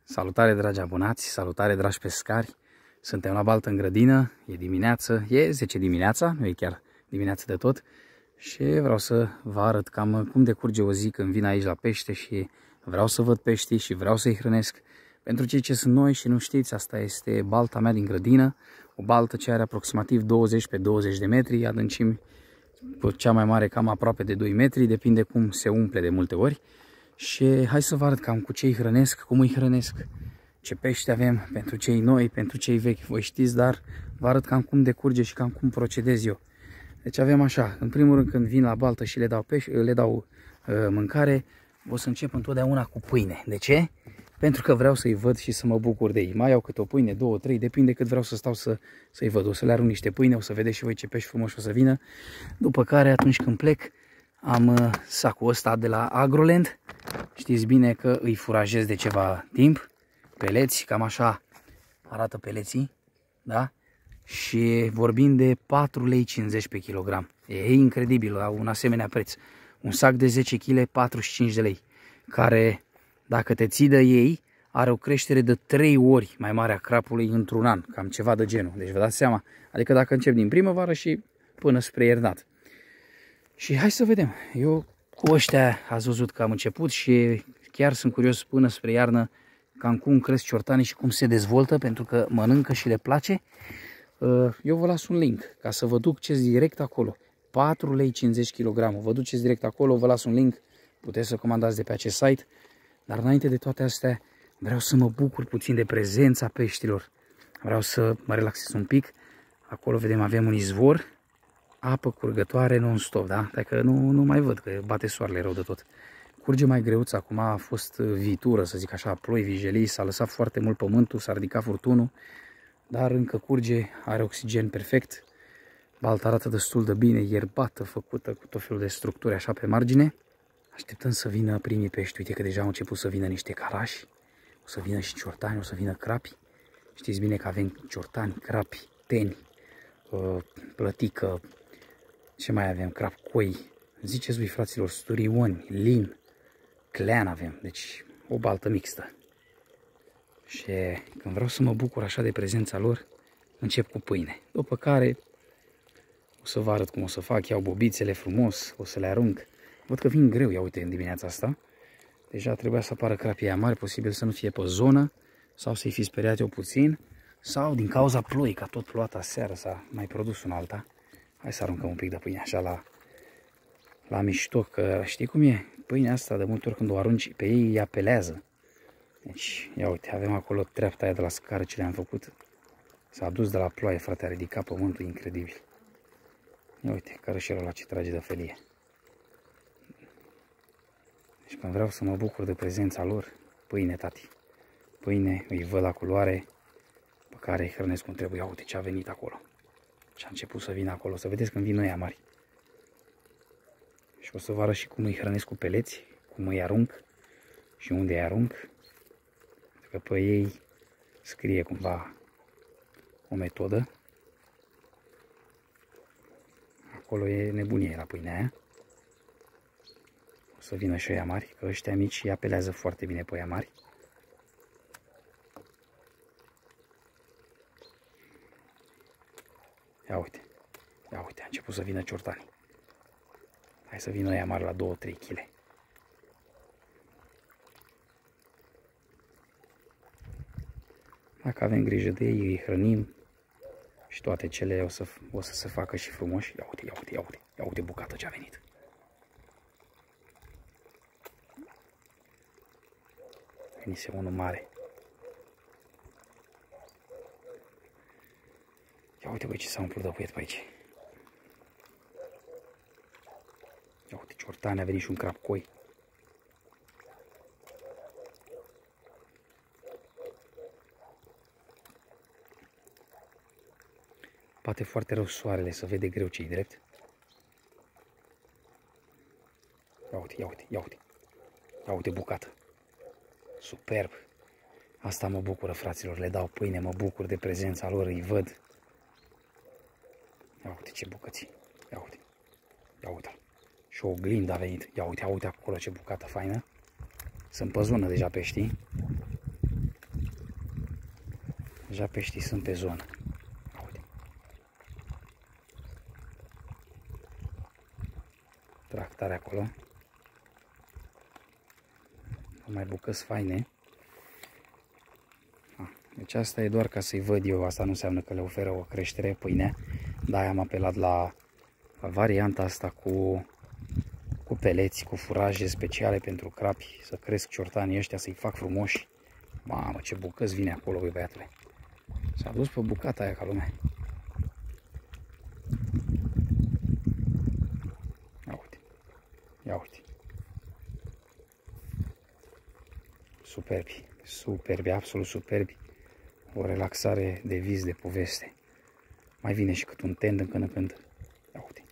Salutare dragi abonați, salutare dragi pescari. Suntem la baltă în grădină, e dimineață, e 10 dimineața, nu e chiar dimineață de tot. Și vreau să vă arăt cam cum decurge o zi când vin aici la pește și vreau să văd peștii și vreau să-i hrănesc. Pentru cei ce sunt noi și nu știți, asta este balta mea din grădină, o baltă ce are aproximativ 20 pe 20 de metri, adâncimi cea mai mare cam aproape de 2 metri, depinde cum se umple de multe ori. Și hai să vă arăt cam cu ce îi hrănesc, cum îi hrănesc, ce pește avem, pentru cei noi, pentru cei vechi, voi știți, dar vă arăt cam cum decurge și cam cum procedez eu. Deci avem așa, în primul rând când vin la baltă și le dau mâncare, o să încep întotdeauna cu pâine. De ce? Pentru că vreau să-i văd și să mă bucur de ei. Mai iau câte o pâine, 2, 3, depinde cât vreau să stau să-i văd. O să le arunc niște pâine, o să vedeți și voi ce pești frumoși o să vină. După care, atunci când plec, am sacul ăsta de la Agroland. Știți bine că îi furajez de ceva timp. Peleți, cam așa arată peleții, da? Și vorbim de 4,50 lei pe kilogram. E incredibil la un asemenea preț. Un sac de 10 kg, 45 de lei. Care, dacă te ții de ei, are o creștere de 3 ori mai mare a crapului într-un an. Cam ceva de genul. Deci vă dați seama. Adică dacă încep din primăvară și până spre iernat. Și hai să vedem. Eu cu ăștia ați văzut că am început și chiar sunt curios până spre iarnă cam cum cresc ciortanii și cum se dezvoltă, pentru că mănâncă și le place. Eu vă las un link ca să vă duceți direct acolo. 4,50 lei kg. Vă duceți direct acolo, vă las un link. Puteți să comandați de pe acest site. Dar înainte de toate astea, vreau să mă bucur puțin de prezența peștilor. Vreau să mă relaxez un pic. Acolo vedem, avem un izvor. Apă curgătoare non-stop, da? Dacă nu mai văd, că bate soarele rău de tot. Curge mai greuț, acum a fost viitură, să zic așa, ploi, vijelii, s-a lăsat foarte mult pământul, s-a ridicat furtunul, dar încă curge, are oxigen perfect. Balta arată destul de bine, ierbată, făcută cu tot felul de structuri așa pe margine. Așteptăm să vină primii pești, uite că deja au început să vină niște carași, o să vină și ciortani, o să vină crapi. Știți bine că avem ciortani, crapi, teni, plătică, ce mai avem, crapcoi, ziceți voi fraților, sturioni, lin, clean avem, deci o baltă mixtă. Și când vreau să mă bucur așa de prezența lor, încep cu pâine. După care o să vă arăt cum o să fac, iau bobițele frumos, o să le arunc. Văd că vin greu, ia uite, în dimineața asta. Deja trebuia să apară crapii aia mari, posibil să nu fie pe zonă, sau să-i fi speriat eu puțin, sau din cauza ploii, că tot plouat aseară s-a mai produs un alta. Hai să aruncăm un pic de pâine așa la mișto, că știi cum e? Pâinea asta de multe ori când o arunci pe ei, ea pelează. Deci, ia uite, avem acolo treapta aia de la scară ce le-am făcut. S-a adus de la ploaie, frate, a ridicat pământul incredibil. Ia uite, cărășelul ăla ce trage de felie. Deci când vreau să mă bucur de prezența lor, pâine, tati. Pâine, îi văd la culoare pe care îi hrănesc cum trebuie. Ia uite ce a venit acolo. Și a început să vină acolo, să vedeți când vin noi mari. Și o să vă arăt și cum îi hrănesc cu peleți, cum îi arunc și unde îi arunc. Că pe ei scrie cumva o metodă. Acolo e nebunie la pâinea aia. O să vină și ăia mari, că ăștia mici îi apelează foarte bine pe ăia mari. Ia uite, a început să vină ciortanii. Hai să vină ăia mari la 2-3 kg. Dacă avem grijă de ei, îi hrănim și toate cele o să se facă și frumoși. Ia uite bucata ce a venit. Venise unul mare. Ia uite băi ce s-a umplut de puiet pe aici. Ia uite ciortani, a venit și un crapcoi. Bate foarte rău soarele, să vede greu ce-i drept. Ia uite bucată. Superb. Asta mă bucură, fraților, le dau pâine, mă bucur de prezența lor, îi văd. Ia uite ce bucății. Ia uite. Și o oglindă a venit. Ia uite acolo ce bucată faină. Sunt pe zonă deja peștii. Deja peștii sunt pe zonă. Uite. Trag tare acolo. Mai bucăți faine. Deci asta e doar ca să-i văd eu, asta nu înseamnă că le oferă o creștere pâine. Da, am apelat la varianta asta cu peleți, cu furaje speciale pentru crapi, să cresc ciortanii ăștia, să-i fac frumoși. Mamă, ce bucăți vine acolo, băi băiatule. S-a dus pe bucata aia ca lumea. Ia uite, ia uite. Superbi, superbi, absolut superbi. O relaxare de vis, de poveste. Mai vine și cât un ten din când în când. Ia uite.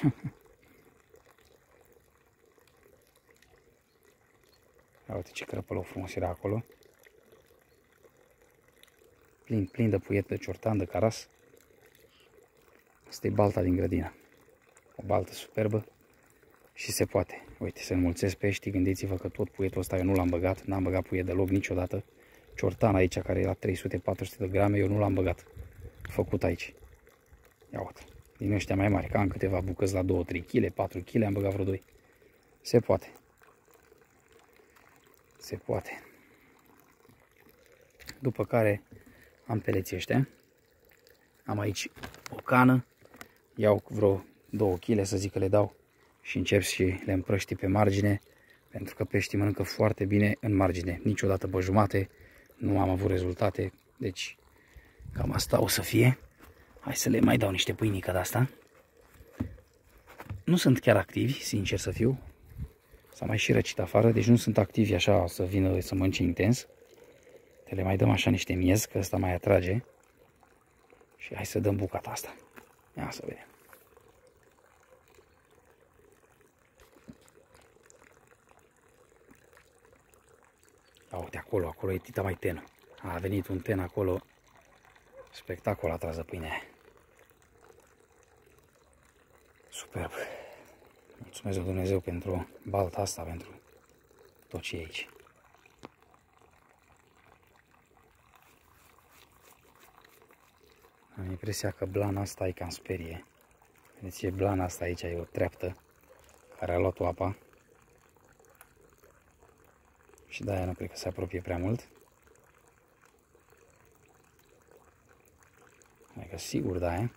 Ia uite ce crăpălău frumos era acolo. Plin, plin de puiet, de ciortan, de caras. Asta e balta din grădină. O baltă superbă și se poate. Uite, se înmulțesc peștii, gândiți-vă că tot puietul ăsta eu nu l-am băgat. N-am băgat puiet deloc niciodată. Ciortan aici, care era 300-400 de grame, eu nu l-am băgat. Făcut aici. Ia uite, din ăștia mai mari, că am câteva bucăți la 2-3 kg, 4 kg, am băgat vreo 2. Se poate. Se poate. După care am peleții ăștia. Am aici o cană. Iau vreo 2 kg, să zic că le dau. Și încep și le împrăști pe margine. Pentru că peștii mănâncă foarte bine în margine. Niciodată pe jumate. Nu am avut rezultate. Deci cam asta o să fie. Hai să le mai dau niște pâinică de asta. Nu sunt chiar activi, sincer să fiu. S-a mai și răcit afară, deci nu sunt activi așa să vină să mănânce intens. Te le mai dăm așa niște miez, că ăsta mai atrage. Și hai să dăm bucata asta. Ia să vedem. Ia uite, acolo e tita mai tenă. A venit un ten acolo. Spectacol atrasă pâinea aia. Superb. Mulțumesc Dumnezeu pentru balta asta, pentru tot ce e aici. Am impresia că blana asta e cam sperie. Vedeți, e blana asta aici, e o treaptă care a luat apa. Și de-aia nu cred că se apropie prea mult. Adică sigur de-aia.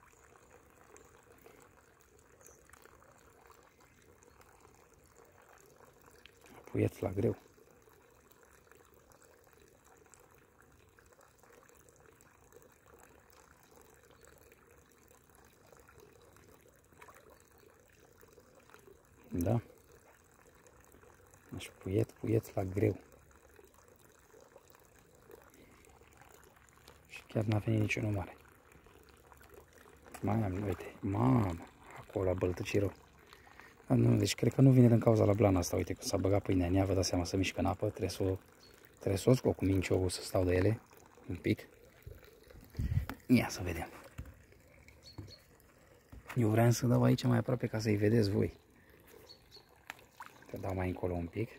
Puiet la greu. Da. Deci puiet la greu. Și chiar n-a venit niciunul mare. Uite, mamă, acolo la băltăcii rău. Nu, deci cred că nu vine din cauza la blana asta. Uite că s-a băgat pâinea în ea, vă dați seama, să mișcă în apă. Trebuie să o scot cu minciogul să stau de ele un pic. Ia să vedem. Eu vreau să dau aici mai aproape ca să-i vedeți voi. Te dau mai încolo un pic.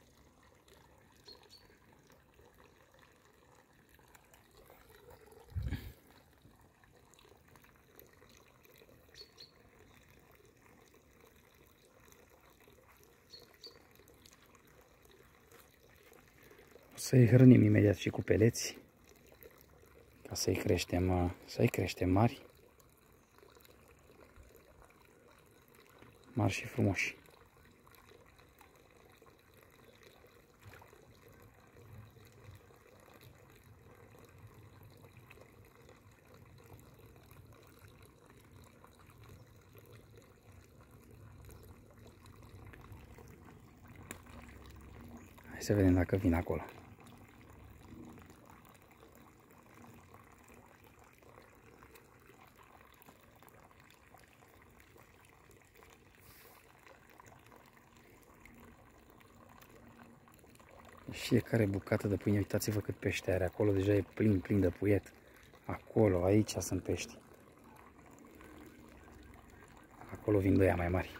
Să-i hrănim imediat și cu peleți, ca să-i creștem mari și frumoși. Hai să vedem dacă vin acolo. Fiecare bucată de pâine, uitați-vă cât pește are acolo, deja e plin de puiet. Acolo, aici sunt pești. Acolo vin doi mai mari.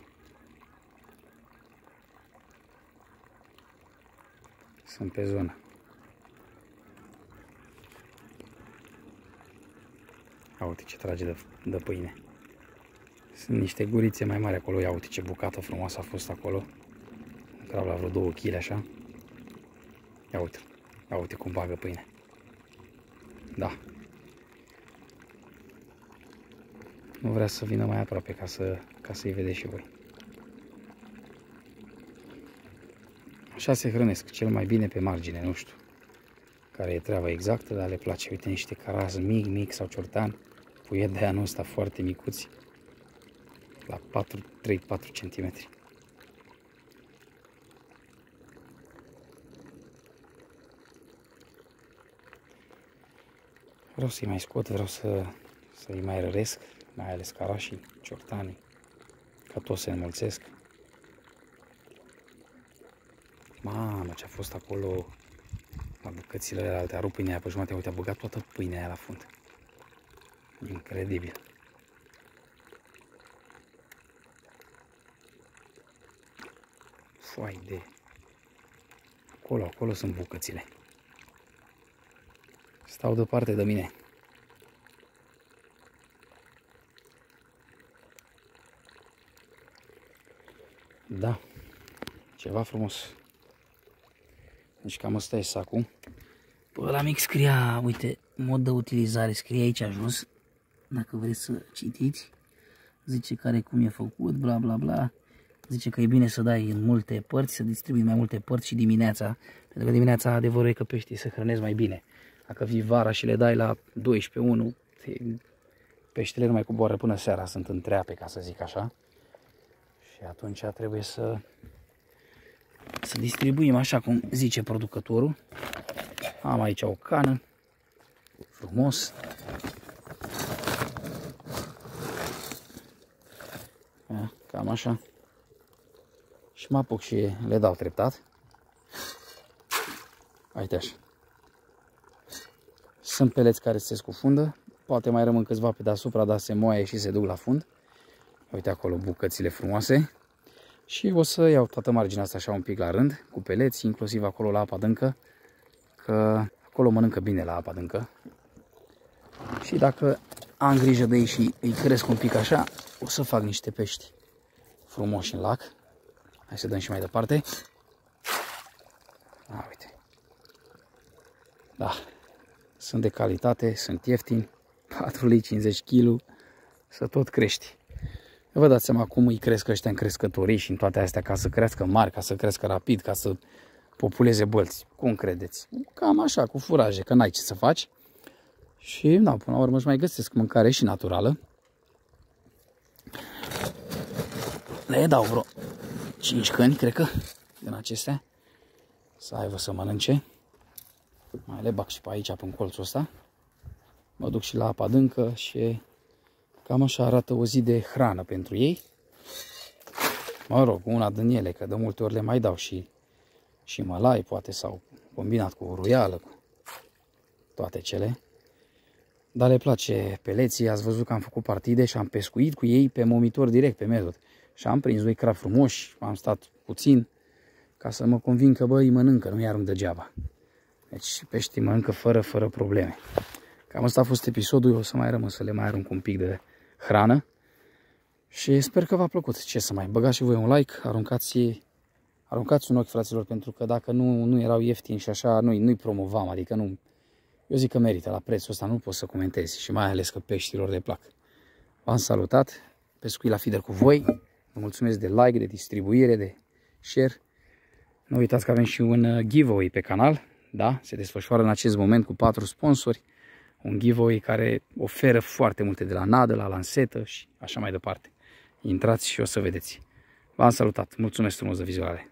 Sunt pe zonă. Ia uite ce trage de pâine. Sunt niște gurițe mai mari acolo. Ia uite ce bucată frumoasă a fost acolo. Erau la vreo 2 kg așa. Ia uite. Ia uite cum bagă pâine. Da. Nu vrea să vină mai aproape ca să-i vedeți și voi. Așa se hrănesc cel mai bine pe margine, nu știu care e treaba exactă, dar le place. Uite niște caraz mic sau ciortan, puiet de anul ăsta foarte micuți, la 3-4 cm. Vreau să-i mai scot, vreau să-i mai răresc, mai ales carașii, ciortanii, ca toți se înmulțesc. Mamă, ce-a fost acolo la bucățile alte, a rupt pâinea aia pe jumătate, uite, a băgat toată pâinea aia la fund. Incredibil. Foai de... Acolo sunt bucățile. Stau departe de mine. Da, ceva frumos. Deci cam ăsta e sacul. Pe ăla mic scria, uite, mod de utilizare, scrie aici jos. Dacă vreți să citiți. Zice care cum e făcut, bla bla bla. Zice că e bine să dai în multe părți, să distribui mai multe părți și dimineața. Pentru că dimineața adevărul e că peștii se hrănesc mai bine. Dacă vii vara și le dai la 12-1, peștele nu mai coboară până seara, sunt în treape, ca să zic așa. Și atunci trebuie să distribuim așa cum zice producătorul. Am aici o cană, frumos. Cam așa. Și mă apuc și le dau treptat. Uite așa. Sunt peleți care se scufundă. Poate mai rămân câțiva pe deasupra, dar se moaie și se duc la fund. Uite acolo bucățile frumoase. Și o să iau toată marginea asta așa un pic la rând, cu peleți, inclusiv acolo la apa adâncă, că acolo mănâncă bine la apa adâncă. Și dacă am grijă de ei și îi cresc un pic așa, o să fac niște pești frumoși în lac. Hai să dăm și mai departe. A, uite. Da, sunt de calitate, sunt ieftini, 4,50 lei kg, să tot crești. Vă dați seama cum îi cresc ăștia în crescătorii și în toate astea ca să crească mari, ca să crească rapid, ca să populeze bălți. Cum credeți? Cam așa, cu furaje, că n-ai ce să faci. Și, da, până la urmă își mai găsesc mâncare și naturală. Le dau vreo 5 căni, cred că, din acestea, să aibă să mănânce. Mai le bag și pe aici, pe colțul ăsta. Mă duc și la apa adâncă și cam așa arată o zi de hrană pentru ei. Mă rog, una din ele, că de multe ori le mai dau și mălai, poate, sau combinat cu ruială, cu toate cele. Dar le place peleții, ați văzut că am făcut partide și am pescuit cu ei pe momitor direct, pe metod. Și am prins 2 crapi frumoși, am stat puțin, ca să mă convin că, bă, îi mănâncă, nu i-arunc degeaba. Deci peștii mănâncă fără probleme. Cam asta a fost episodul, eu o să mai rămân să le mai arunc un pic de hrană. Și sper că v-a plăcut. Ce să mai, băgați și voi un like, aruncați un ochi, fraților, pentru că dacă nu erau ieftini și așa, nu-i promovam, adică nu... Eu zic că merită la prețul ăsta, nu pot să comentez și mai ales că peștilor le plac. V-am salutat, pescuit la feeder cu voi, vă mulțumesc de like, de distribuire, de share. Nu uitați că avem și un giveaway pe canal, da? Se desfășoară în acest moment cu 4 sponsori. Un giveaway care oferă foarte multe, de la nadă, la lansetă și așa mai departe. Intrați și o să vedeți. V-am salutat, mulțumesc frumos de vizuale.